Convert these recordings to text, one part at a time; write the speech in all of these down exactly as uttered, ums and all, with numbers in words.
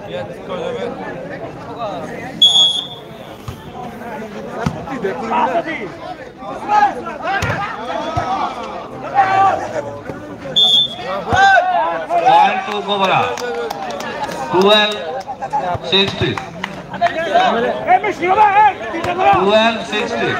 Point to Gobara. twelve sixty. twelve sixty.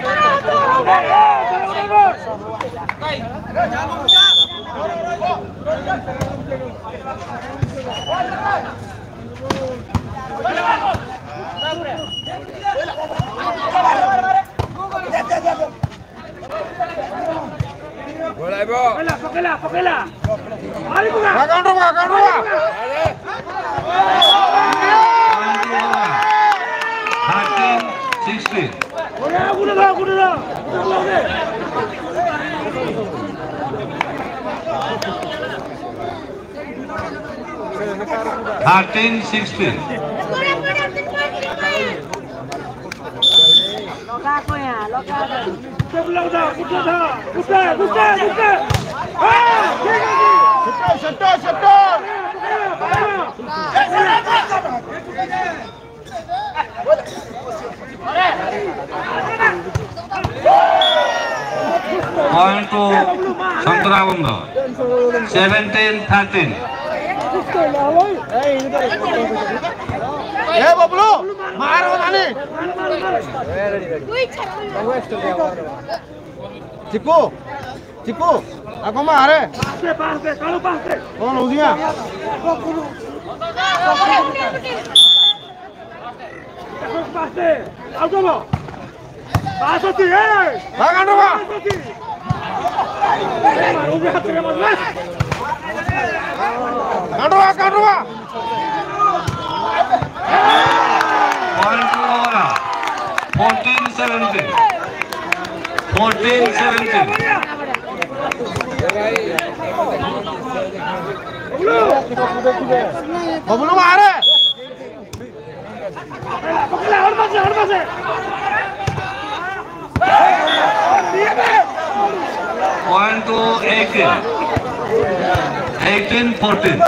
Póngela, póngela, póngela. Makan rumah, makan rumah. thirteen sixty. Udah, udah dah, udah dah. thirteen sixty. Loka aku ya, loka. Sebelah dah, udah dah, udah, udah, udah. Ah, Setor, setor, setor. Point to Santrabondo. seventeen thirteen. Eh, Bablu, marah tadi. Cipu, Cipu, aku marah. Passe, passe, kalau passe. Kau nusinya? Passe, auto lo. Passo ti, eh. Makan rumah. Udah hati mas mas. Makan rumah, makan rumah. Point to Gobara. fourteen seventeen. fourteen seventeen. Bablu marah. Póngela, ahora pase, ahora pase. Point to eighteen. eighteen fourteen.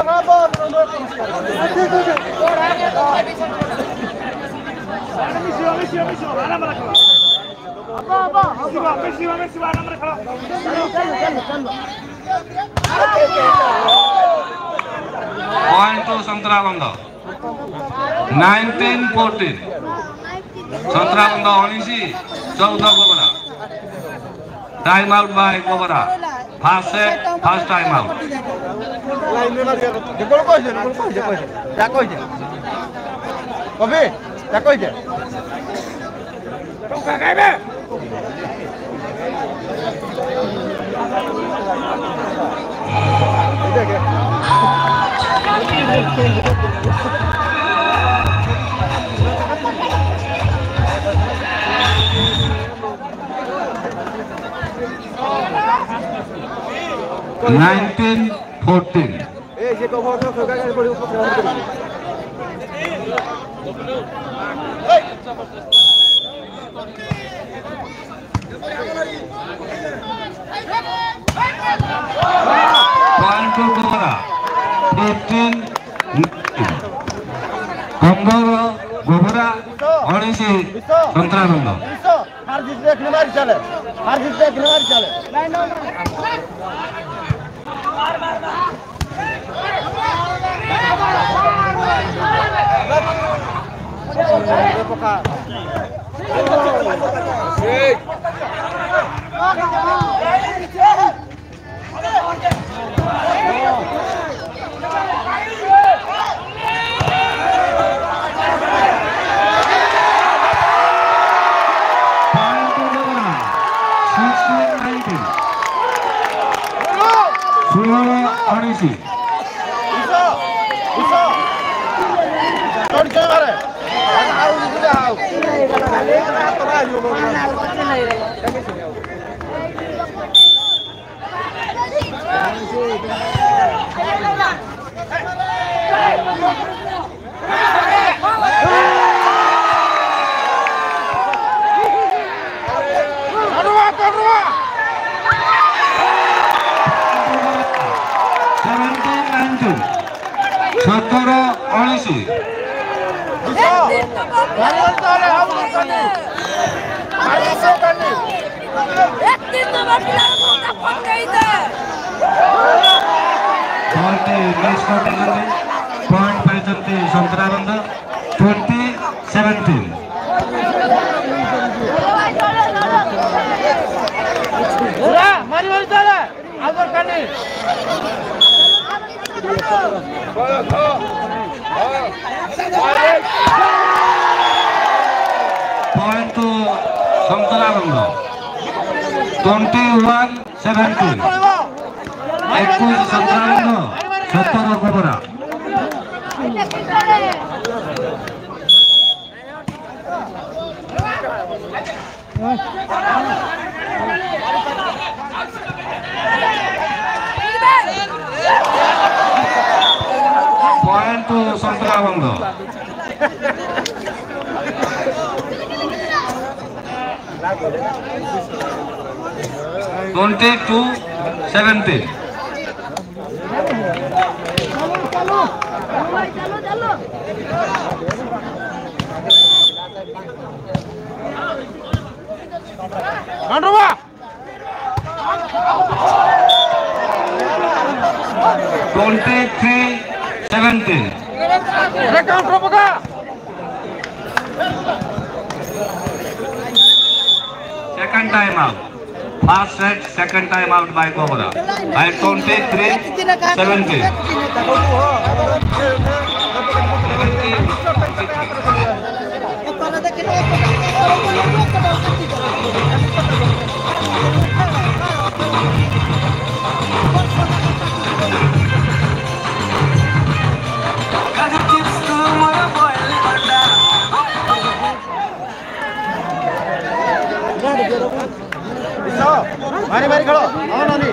Messi, Messi, Messi, ahora para acá. Apa, apa? Messi, Messi, ahora para acá. Point to Santrabondo. nineteen fourteen. Santrabondo उन्नीस चौदह Gobara. Time out by Gobara. First set, first time out. Dekol kau je, dekol kau je, kau je. Tak kau je. Kopi, tak kau je. Kau kakak be. Tidak ke? nineteen fourteen. Eh, je kau bawa kau kakak boleh upah kau. Point to Gobara. fifteen nineteen. Gobara, Gobara, उन्नीस Santrabondo. Bisa, harus देखने मारी चले, harus देखने मारी चले. उन्नीस Bisa, bisa. Kau di mana? Aku di sini aku. सत्रह उन्नीस पॉइंट पाइछन्ति संतराबंद ट्वेंटी सेवेंटीन मारी मारी चले आउट करनी point to Santrabanda twenty one seventeen इक्कीस संतराबंद सत्रह Gobara point to Santrabanda twenty two seventeen twenty three seventeen second time out. First set, second time out by Gobara. By twenty-three seventeen. मारी मारी खेलो हाँ नानी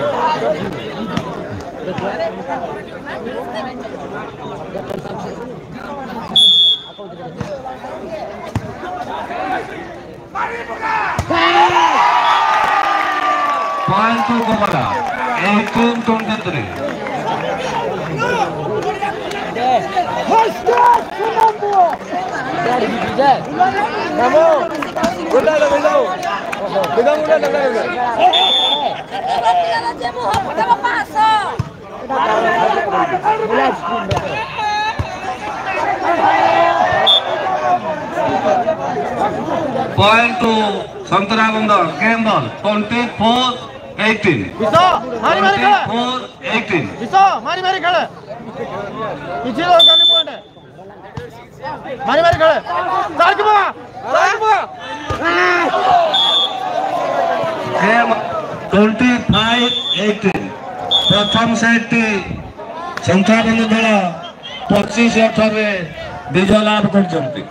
Point to Gobara. eighteen twenty-three. Kamu, udah udah udah, pegang udah udah udah. Point to Santarabanda. Game ball. twenty-four eighteen. Bisa, mari mari खेल. twenty-four eighteen. Bisa, mari mari खेल. पीछे लो करने point है. मारी मारी खेल. चार के बा, चार के बा. Game twenty-five eighteen. प्रथम सेट संताबंद दल पच्चीस अठारे विजय लाभ करछन्ति.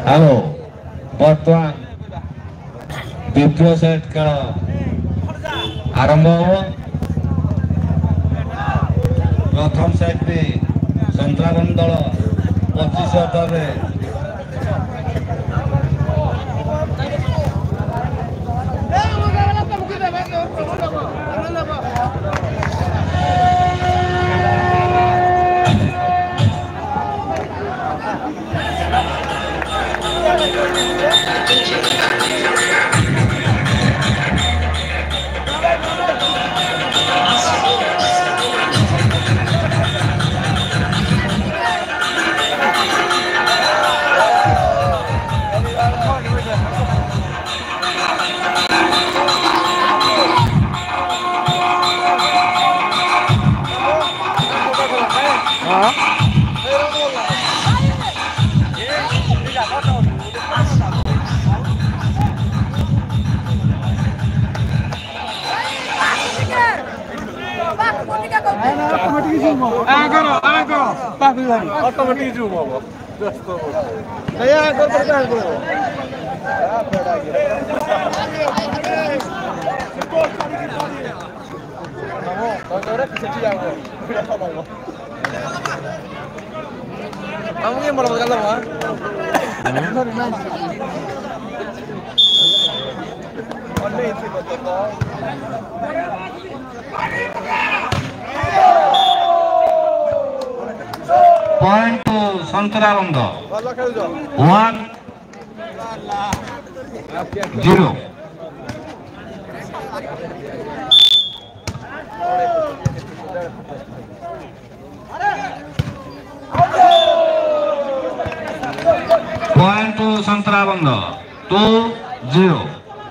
हेलो बर्तमान द्वितीय सेट खेल आरंभ हो प्रथम सेट रे संतराबन दल पच्चीस ओवर ऑटोमेटिक जूम होगा दोस्तों नहीं आकर करता है तो और किसी चीज आओ kamu yang mau makan apa? Point to Santarabando. One zero. Point to Santarabando. Two zero.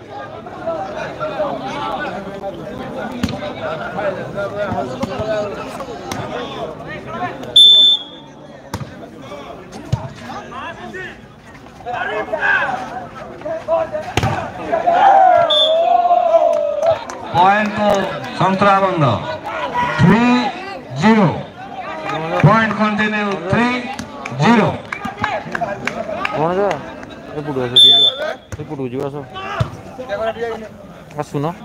Point to Santarabando. Three zero. Point continue. Three zero. कौन जा ये पुडू ऐसे ठीक है ये पुडू जी वासो आसु ना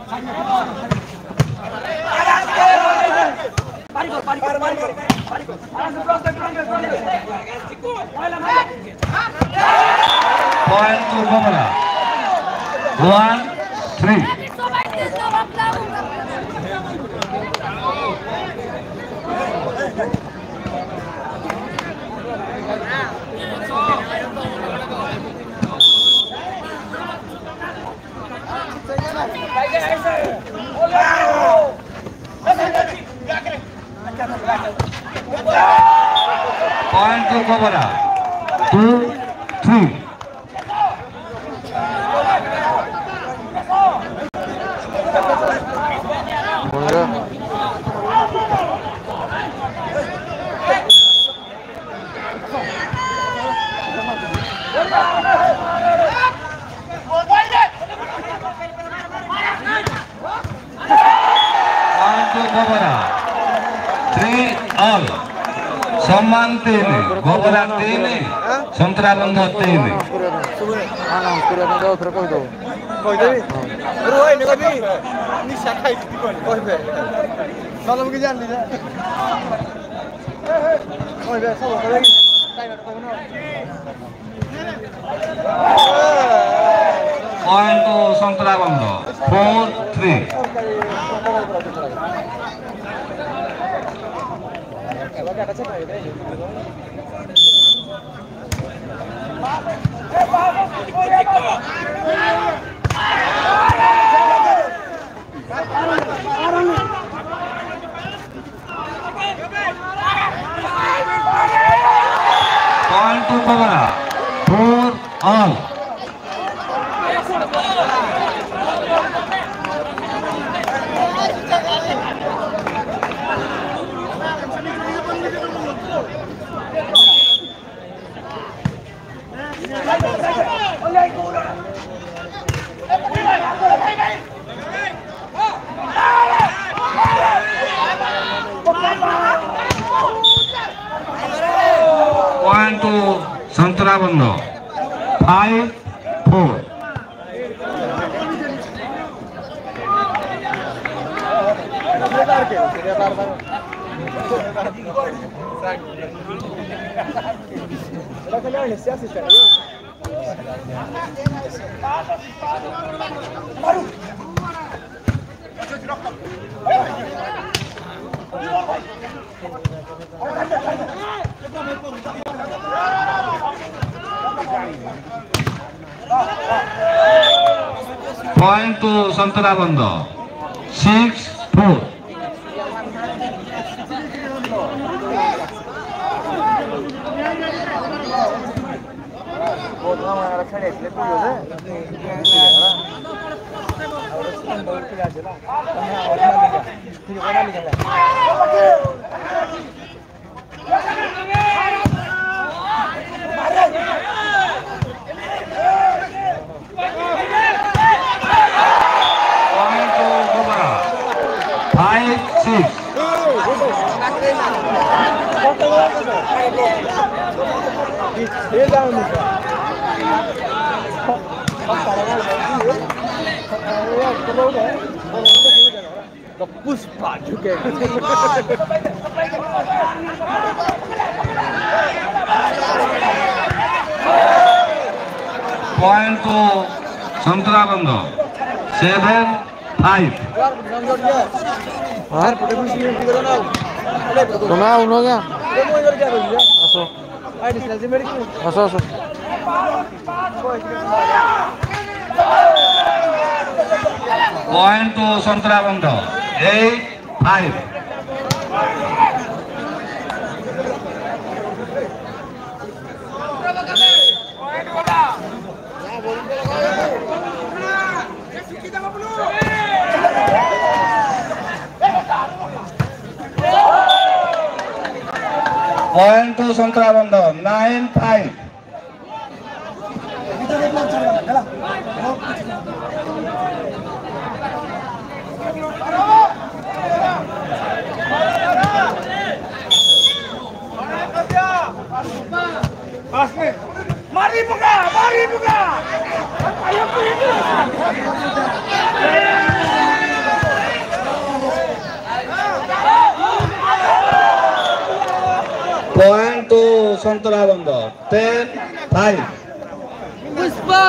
Point to Gobara. One three. Point to Gobara. Two, three. कौन जा Point to Gobara. Three all. सम्मान तीन गोबरा तीन संतराबंध तीन हाँ ना पूरा बंदा उधर कोई दो कोई दे रोए ने कभी निशा खाई थी कोई बे सालों की जान ली जा कोई बे सब करे टाइम को ना Point to संतराबंध four three. Point to Gobara. Four all. Point to Santarabando. five four. Point to Santarabando. Six four. Point to Gobara. Five six. Puspa juga. Point to Santarabando. Seven five. तुम्हें आउन हो गया असो असो असो Point to Santarabando. Eight five. Point to Santarabando. Nine five. Mari buka, mari buka. Ayo buka. Point to Santarabando. Ten five. Puspa.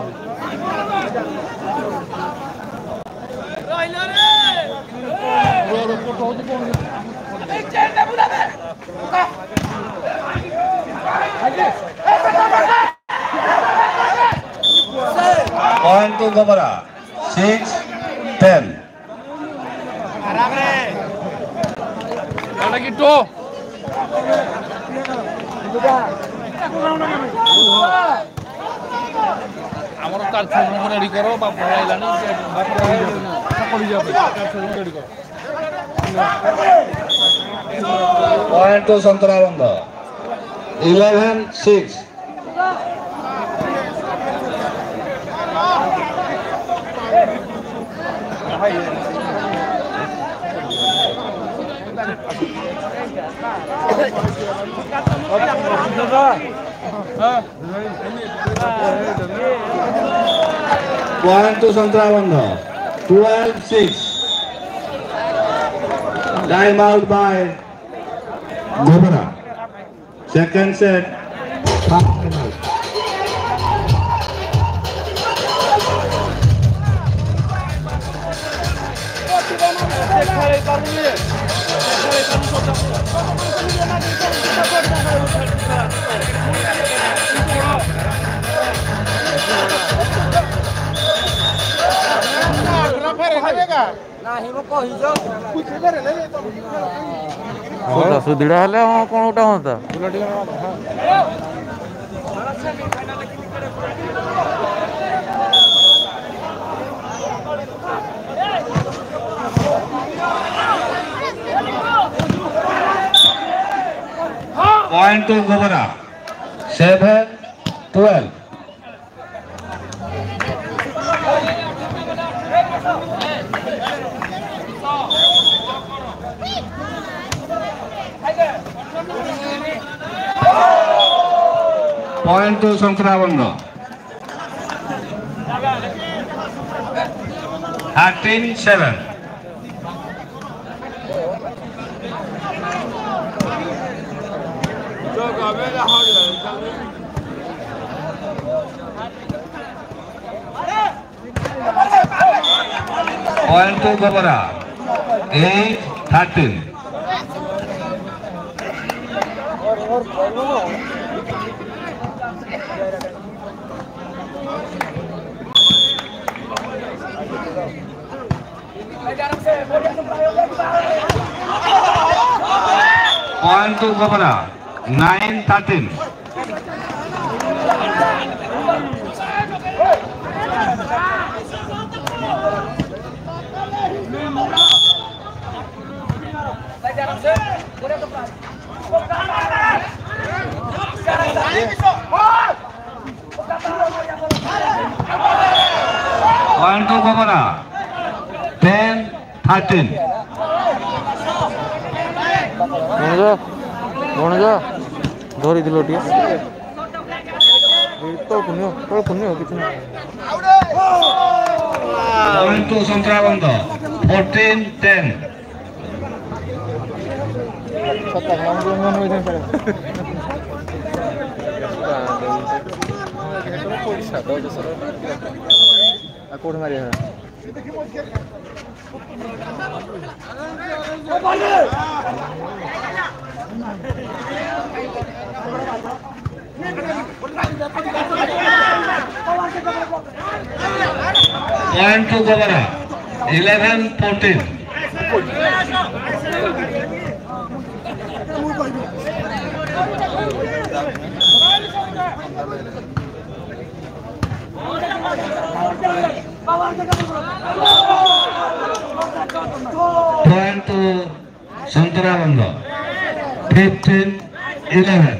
Point to Gobara. Six ten. ada gitu ଆମର card ସବୁ ready କର ବାପ ଆଇଲାନି ବାପ ପଡି ଯାଉ card ସବୁ ready କର Point to Santarabando. Eleven six. Point to Santarabando. Twelve six. Time out by Gobara. Second set. Half time out. ସୁଧିଡ଼ା ହେଲେ ହଁ କ'ଣ ଗୋଟେ ହୁଅନ୍ତା Point to Gobara. Seven twelve. Point to Santarabando. thirteen seven. Point to Gobara. eight thirteen. Point to Gobara. nine thirteen. Point to Gobara. ten thirteen. गणजा धरी दिलो टिया तो पुण्य तो पुण्य किछ नहीं Point to Santrabanda. fourteen ten. सत्ता नाम जो मन होई पड़े पैसा दो जसर आ कोड मारी है Point to Gobara. eleven fourteen. Point to Santrabanda. fifteen eleven.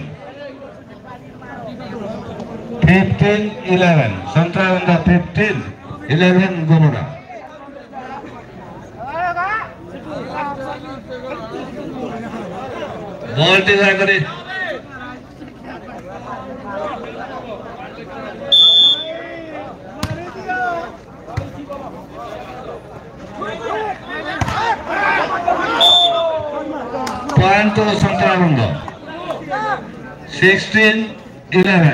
fifteen eleven. Santrabanda fifteen eleven Gobara. Ball tira kare. Point to Santrabanda. sixteen eleven.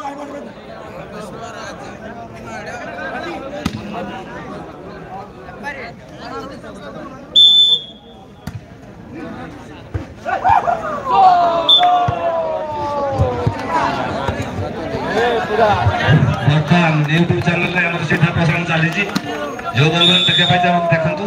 ବର୍ତ୍ତମାନ ୟୁଟ୍ୟୁବ ଚ୍ୟାନେଲରେ ଆମର ସିଧା ପ୍ରସାରଣ ଚାଲିଛି ଯୋଉ ବନ୍ଧୁମାନେ ଦେଖିବା ପାଇଁ ଚାହୁଁ ଦେଖନ୍ତୁ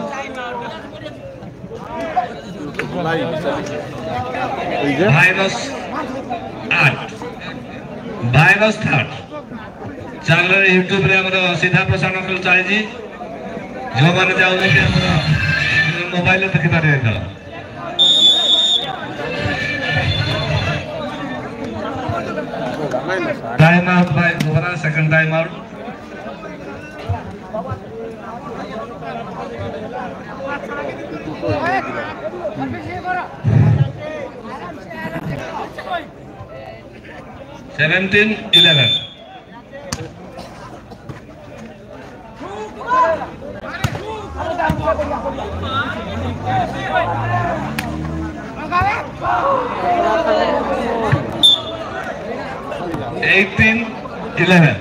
ଭାଇରସ ଆଠ ଭାଇରସ ଥାର୍ଡ ଚ୍ୟାନେଲରେ ୟୁଟ୍ୟୁବରେ ଆମର ସିଧା ପ୍ରସାରଣ ଚାଲିଛି ଯୋଉମାନେ ଚାହୁଁଛନ୍ତି ଆମର ମୋବାଇଲରେ ଦେଖିପାରିବେ ଖେଳ Time out by Gobara, second time out. Seventeen eleven. Eighteen eleven.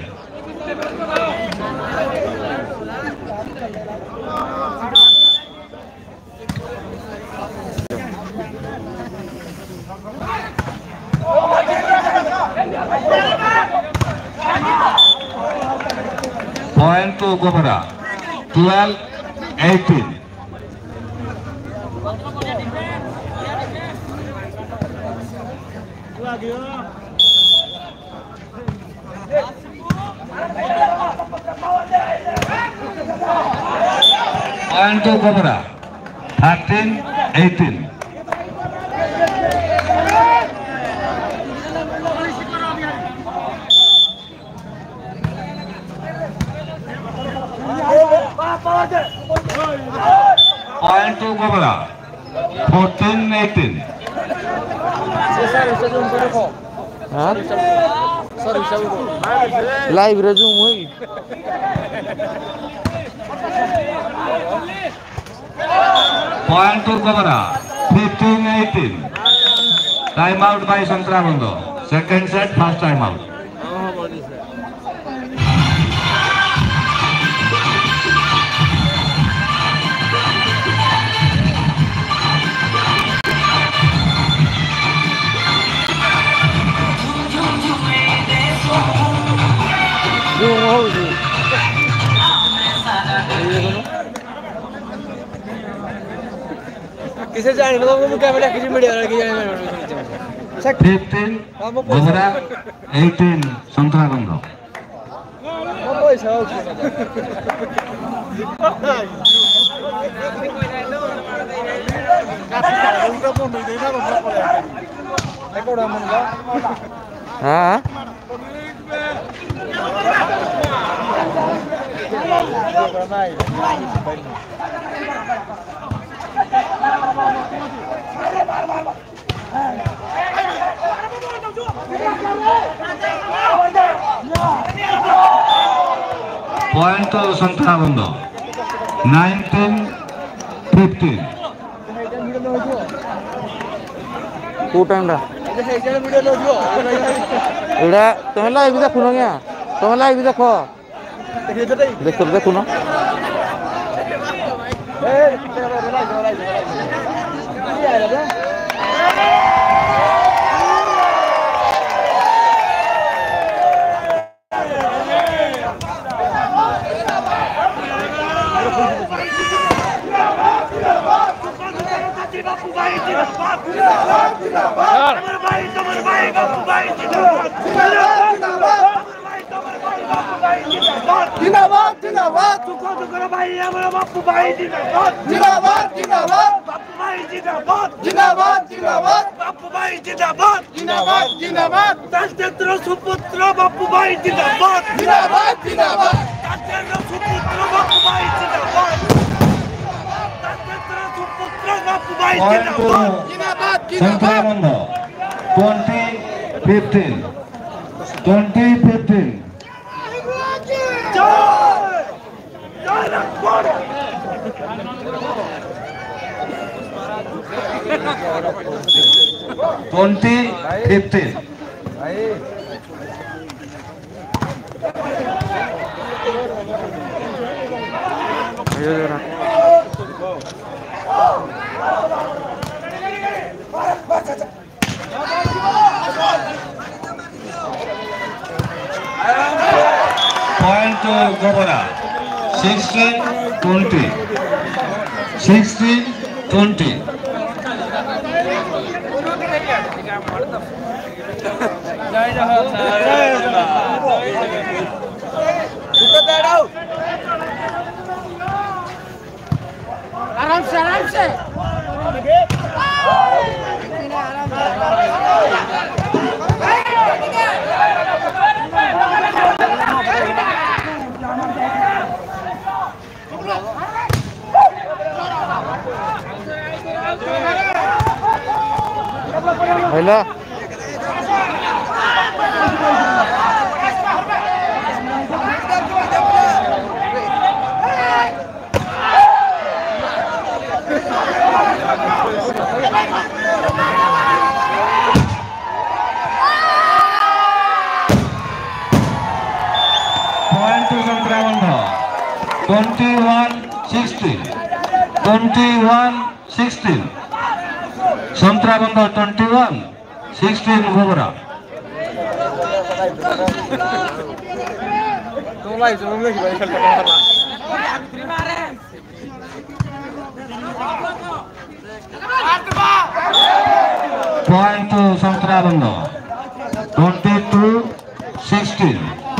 Point to Gobara. twelve eighteen. Point to Gobara. thirteen eighteen. Point to Gobara. fourteen eighteen. हाँ लाइव रेज्यूम हुई Point to Gobara, fifteen eighteen. Time out by Santramundo. Second set, first time out. किसे जाने मतलब वो camera किसी media लड़की जाने fifteen Gobara, eighteen Santramundo. कोई साउथ हाँ Point to Santramundo, nineteen fifteen. କୋଉ ଟାଇମଟା ଏଇଟା ତମେ ଲାଇଭ୍ ଦେଖୁନ ଆଜ୍ଞା ତମେ ଲାଇଭ୍ ଦେଖ ଦେଖ ଦେଖୁନ जिंदाबाद जिंदाबाद सुखो करो भाई हमारा बापू भाई जिंदाबाद जिंदाबाद जिंदाबाद बापू भाई जिंदाबाद जिंदाबाद जिंदाबाद बापू भाई जिंदाबाद जिंदाबाद जिंदाबाद राष्ट्र सुपुत्र बापू भाई जिंदाबाद जिंदाबाद जिंदाबाद राष्ट्र सुपुत्र बापू भाई जिंदाबाद राष्ट्र सुपुत्र बापू भाई जिंदाबाद जिंदाबाद Santramundo, twenty fifteen. twenty fifteen. Twenty fifteen. Point to Gobara, sixteen twenty. sixteen twenty. आराम से आराम से hello Point to Santramundo, twenty-one sixteen. twenty-one sixteen. Santramundo twenty-one sixteen Gobara. Point to Santramundo, twenty-two sixteen.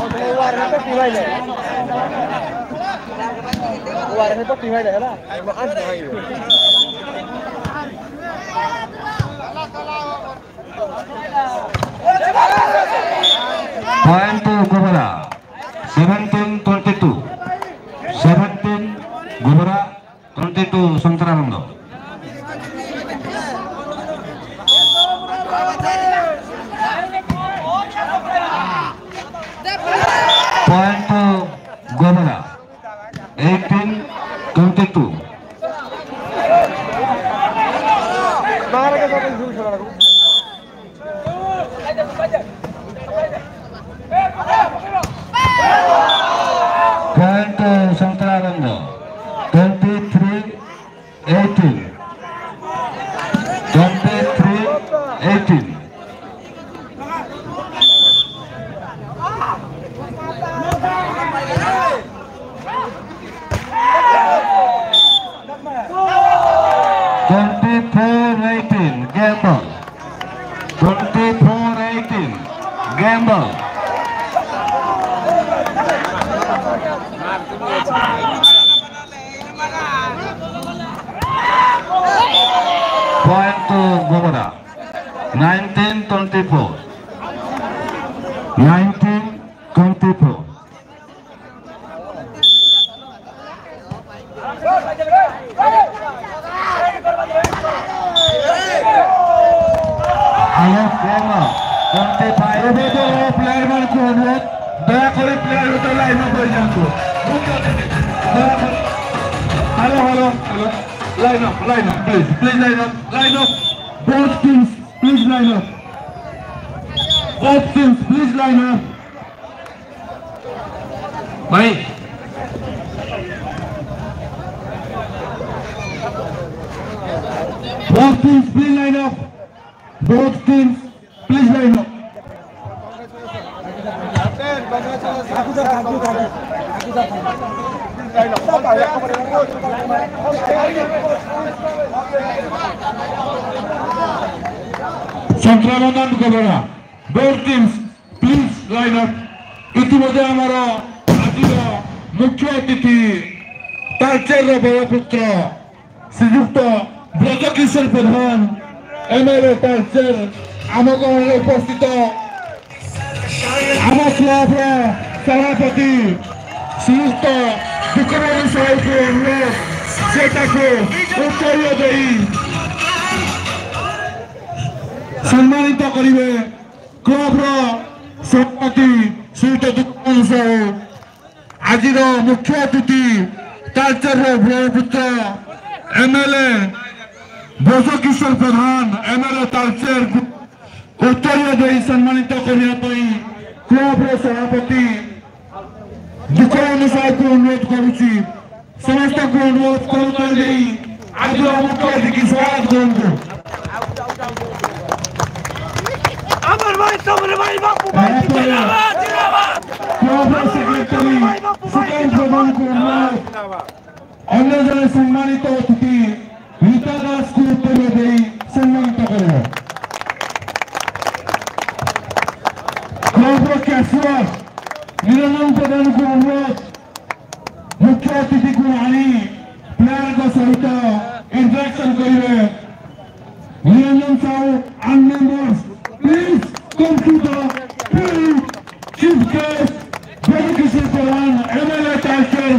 Point to Gobara, seventeen twenty-two. seventeen Gobara, twenty-two Santramundo. Point to Gobara, eighteen twenty-four eighteen. Gamble. Point to Gobara. nineteen twenty-four. nineteen twenty-four. Player मान को अनुरोध दया करे player होता line में बढ़ जाओ। Hello hello hello line up line up please please line up line up both teams please line up both teams please line up भाई both teams please line up both teams please line up संक्रामण Gobara both teams please line up इतिमध्ये हमारा आज मुख्य अतिथि तालचेर बड़पुत्र श्रीयुक्त Brajakishore Pradhan MLA Talcher आम गाँव उपस्थित आम क्लब सभापति श्रीयुक्त विक्रम साहू को अनुरोध से उत्तर दे सम्मानित करेंगे क्लब सभापति श्रीयुक्त विक्रम साहू आज मुख्य अतिथि तालचेर ब्रह्मपुत्र एमएलए ब्रजकिशोर प्रधान एमएलए तालचेर उत्तर दे सम्मानित करने क्लब सभापति विक्रम साहू को अनुरोध करुच्ची समस्त को अनुरोध कर आज मुख्य अतिथि स्वागत करूँ अमर भाई समर भाई बापू भाई जिंदाबाद जिंदाबाद क्लब सेक्रेटरी सुकान प्रधान को अनुरोध अन्य जन सम्मानित अतिथि रीता दास को उत्तर दे सम्मानित करें क्लब कैशियर निरंजन प्रधान को अनुरोध मुख्य अतिथि को आनी प्लेयर को सहित इंटरेक्शन करेंगे Niranjan Sahu and members please come to the field chief guest Brother Pravan MLA Talcher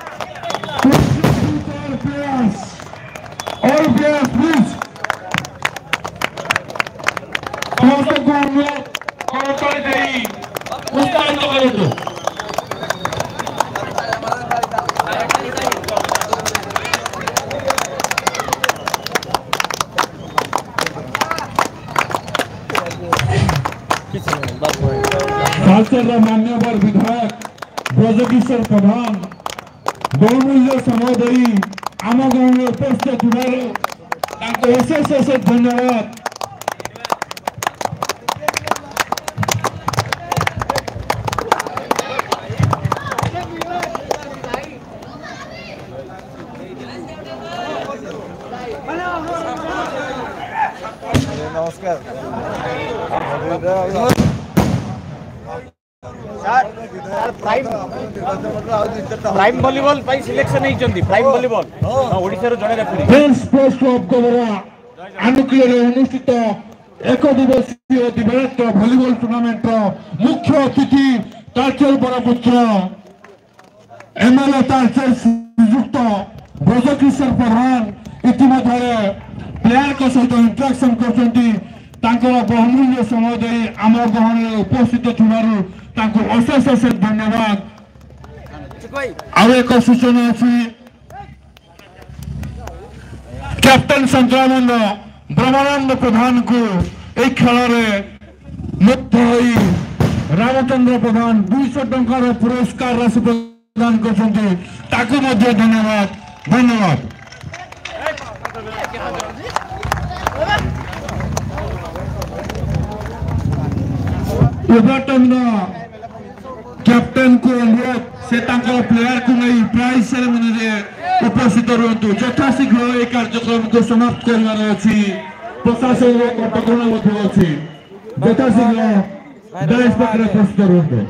all players all players please समस्त को अनुरोध करकर दे उत्साहित करें तो तालचेर मान्यवर विधायक ब्रजकिशोर प्रधान बहुमूल्य समय दे आम गाँव में उपस्थित होने अशेष अशेष धन्यवाद नमस्कार प्राइम वॉलीबॉल पाई सिलेक्शन नहीं चंदी प्राइम वॉलीबॉल ओडिसा रो जणे रेफरी फ्रेंड्स पोस्ट ऑफ गोबरा अनुकूल अनुष्ठित एक दिवसीय दिव्याक्त वॉलीबॉल टूर्नामेंट मुख्य अतिथि तालचेर बड़पुत्र एमएलए तालचेर श्रीयुक्त ब्रजकिशोर प्रधान इतिमध्ये प्लेयर को सहित इंटरेक्शन करछंती तांकर बहुमूल्य समय दे आम गाँव में उपस्थित थिबारु तांको अशेष अशेष धन्यवाद आउ एक सूचना अच्छी कैप्टन संक्रामण ब्रह्मानंद प्रधान को एक खेल मुक्त होई रामचंद्र प्रधान दुईश टंकार पुरस्कार राशि प्रदान करछंती ताकू मध्य धन्यवाद धन्यवाद ओवरटाइम कैप्टन को अनुरोध से प्लेयर को नहीं प्राइज सेरेमनी रे उपस्थित रहतु यथाशीघ्र यह कार्यक्रम को समाप्त कर प्रशासन कटकणा अच्छी यथाशीघ्र डाइस पाखे प्रस्तुत रुहतु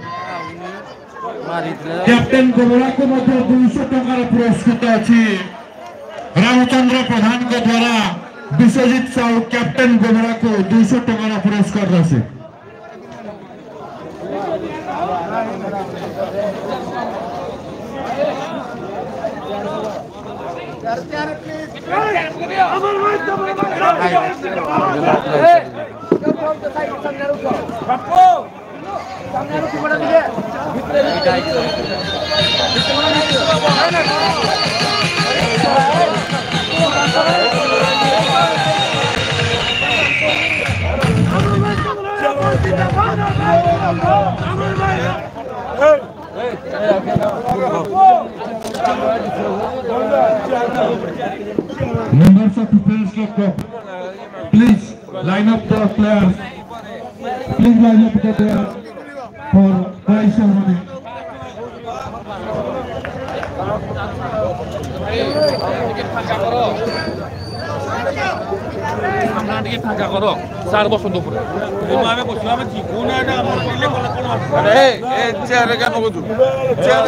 कैप्टेन गोबरा को दुईश टकर पुरस्कृत अच्छी रामचंद्र प्रधान के द्वारा विश्वजीत साहू कैप्टेन गोबरा को दुईश टकर पुरस्कार राशि Members of the Friends Club, please line up the players. Please line up the players for prize ceremony. सार बसंत पूरे आमे बसला आमे जीवो ना ना हमर पहिले कोला कोन अरे ए चेयर का मगु चेयर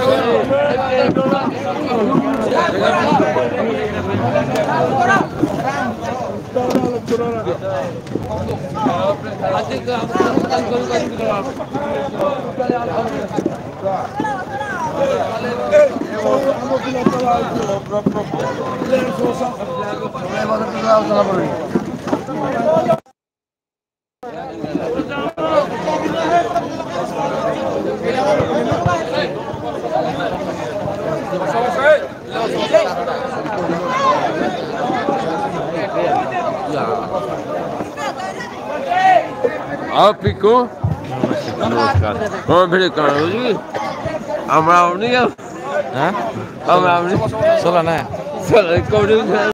आप पिको नमस्कार हाँ भेड़ कहाँ हो जी हम रावणी हैं हम रावणी सोला ना सोला कौन